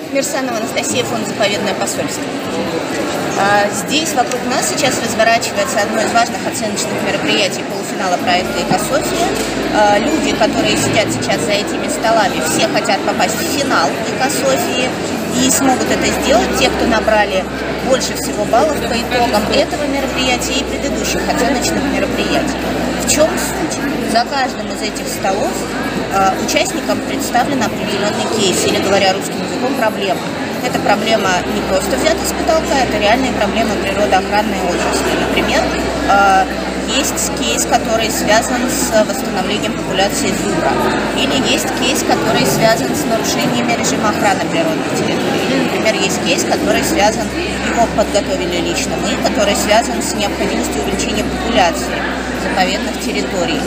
Мирсанова Анастасия, фонд «Заповедное посольство». Здесь вокруг нас сейчас разворачивается одно из важных оценочных мероприятий полуфинала проекта «Экософия». Люди, которые сидят сейчас за этими столами, все хотят попасть в финал «Экософии» и смогут это сделать те, кто набрали больше всего баллов по итогам этого мероприятия и предыдущих оценочных мероприятий. В чем суть? За каждым из этих столов участникам представлен определенный кейс, или, говоря русским языком, проблема. Эта проблема не просто взята с потолка, это реальные проблемы природоохранной отрасли. Например, есть кейс, который связан с восстановлением популяции зубра, или есть кейс, который связан с нарушениями режима охраны природных территорий, или, например, есть кейс, который связан, его подготовили лично мы, который связан с необходимостью увеличения популяции заповедных территорий.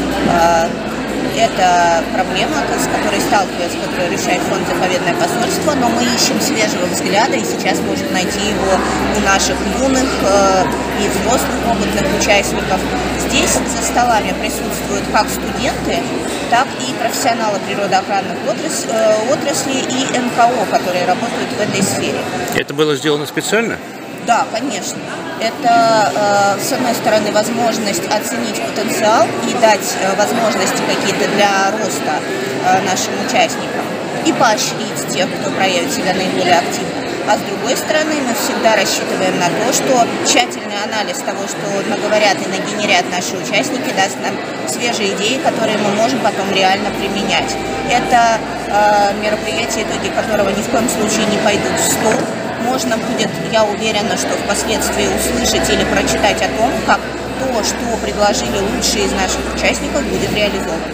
Это проблема, с которой сталкивается, которую решает фонд «Заповедное посольство», но мы ищем свежего взгляда, и сейчас можем найти его у наших юных и взрослых опытных участников. Здесь за столами присутствуют как студенты, так и профессионалы природоохранных отраслей и НКО, которые работают в этой сфере. Это было сделано специально? Да, конечно. Это, с одной стороны, возможность оценить потенциал и дать возможности какие-то для роста нашим участникам и поощрить тех, кто проявит себя наиболее активно. А с другой стороны, мы всегда рассчитываем на то, что тщательный анализ того, что наговорят и нагенерят наши участники, даст нам свежие идеи, которые мы можем потом реально применять. Это мероприятие, итоги которого ни в коем случае не пойдут в стол. Можно будет, я уверена, что впоследствии услышать или прочитать о том, как то, что предложили лучшие из наших участников, будет реализовано.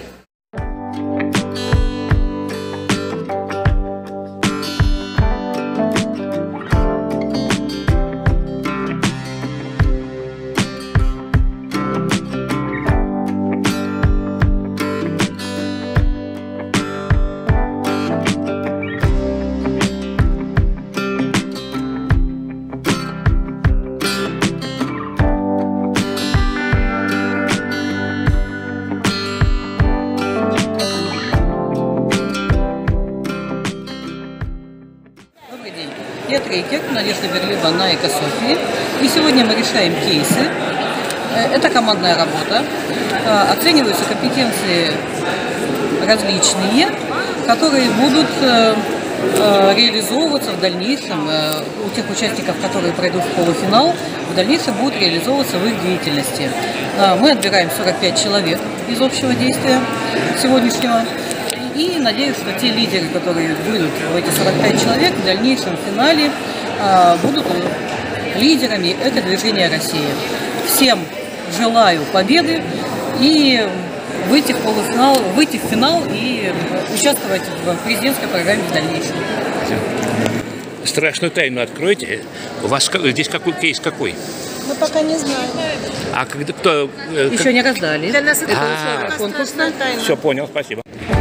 Я трекер Надежда Берлиба на Экософии. И сегодня мы решаем кейсы. Это командная работа. Оцениваются компетенции различные, которые будут реализовываться в дальнейшем у тех участников, которые пройдут в полуфинал, в дальнейшем будут реализовываться в их деятельности. Мы отбираем 45 человек из общего действия сегодняшнего. И надеюсь, что те лидеры, которые выйдут в эти 45 человек, в дальнейшем финале будут лидерами экодвижения России. Всем желаю победы и выйти в полуфинал, выйти в финал и участвовать в президентской программе в дальнейшем. Страшную тайну откройте. У вас здесь какой кейс какой? Мы пока не знаем. А когда кто? Еще не раздали. Для нас это условие конкурсная тайна. Все, понял, спасибо.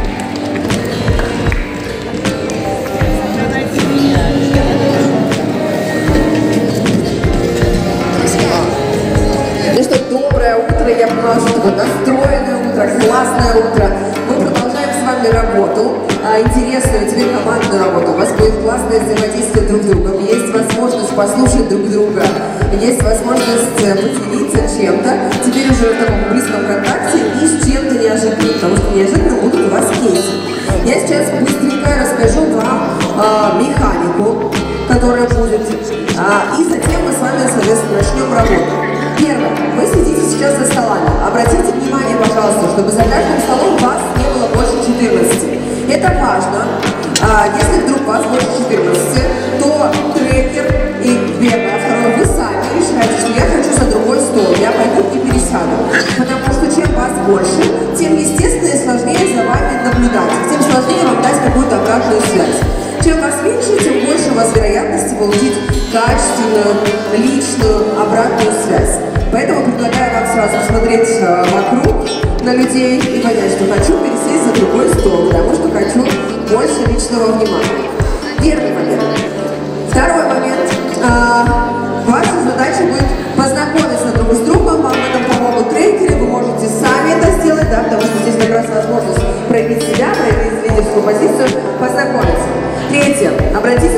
Ну что, доброе утро, я поняла, что такое настроенное утро, классное утро. Мы продолжаем с вами работу, интересную, теперь командную работу. У вас будет классное взаимодействие друг с другом, есть возможность послушать друг друга, есть возможность поделиться чем-то, теперь уже в таком близком контакте и с чем-то неожиданным, потому что неожиданно будут у вас кейсы. Я сейчас быстренько расскажу вам механику, которая будет, и затем мы с вами, соответственно, начнем работу. Первое. Вы сидите сейчас за столами. Обратите внимание, пожалуйста, чтобы за каждым столом вас не было больше 14. Это важно. Если вдруг вас больше 14, то трекер и первый, а второй вы сами решаете, что я хочу за другой стол, я пойду и пересяду. Потому что чем вас больше, тем естественно и сложнее за вами наблюдать, тем сложнее вам дать какую-то обратную связь. Чем вас меньше, тем больше у вас вероятности получить качественную, личную, обратную связь. Поэтому предлагаю вам сразу смотреть вокруг на людей и понять, что хочу пересесть за другой стол, потому что хочу больше личного внимания. Первый момент. Второй момент. Ваша задача будет познакомиться друг с другом, вам в этом помогут трекеры, вы можете сами это сделать, да, потому что здесь как раз возможность проявить себя, проявить лидерскую позицию, познакомиться. Третье. Обратите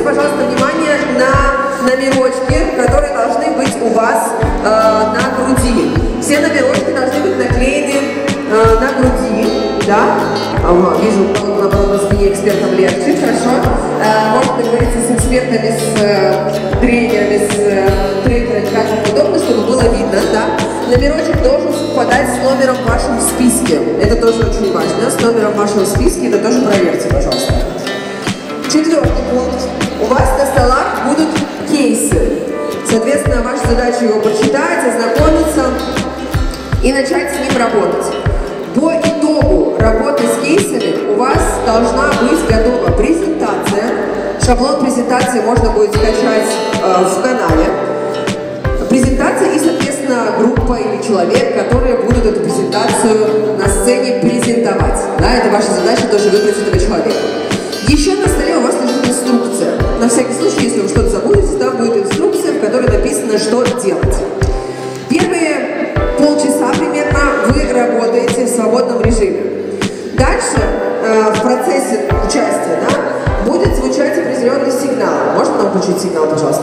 Да? Ага, вижу, наоборот, на спине экспертам легче, хорошо. Можно договориться с экспертами, с тренерами, с трекерами, как вам удобно, чтобы было видно, да? Номерочек должен совпадать с номером в вашем списке. Это тоже очень важно. С номером в вашем списке, это тоже проверьте, пожалуйста. Четвертый пункт. У вас на столах будут кейсы. Соответственно, ваша задача его прочитать, ознакомиться и начать с ним работать. По итогу работы с кейсами у вас должна быть готова презентация. Шаблон презентации можно будет скачать в канале. Презентация и, соответственно, группа или человек, которые будут эту презентацию на сцене презентовать. Да, это ваша задача тоже выбрать этого человека. Еще на столе у вас лежит инструкция. На всякий случай, если вы что-то забудете, там будет инструкция, в которой написано, что делать. Первые полчаса примерно вы работаете в свободном режиме. Дальше в процессе участия, да, будет звучать определенный сигнал. Можно нам включить сигнал, пожалуйста?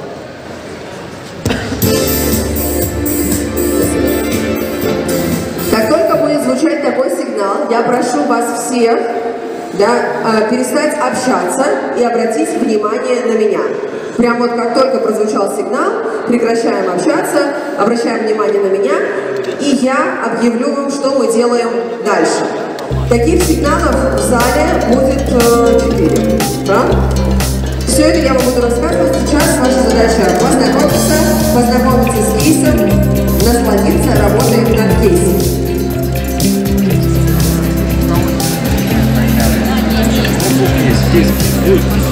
Как только будет звучать такой сигнал, я прошу вас всех, да, перестать общаться и обратить внимание на меня. Прям вот как только прозвучал сигнал, прекращаем общаться, обращаем внимание на меня, и я объявлю вам, что мы делаем дальше. Таких сигналов в зале будет 4. Да? Все это я вам буду рассказывать. Сейчас ваша задача познакомиться с кейсом, насладиться работой над кейсом. Здесь.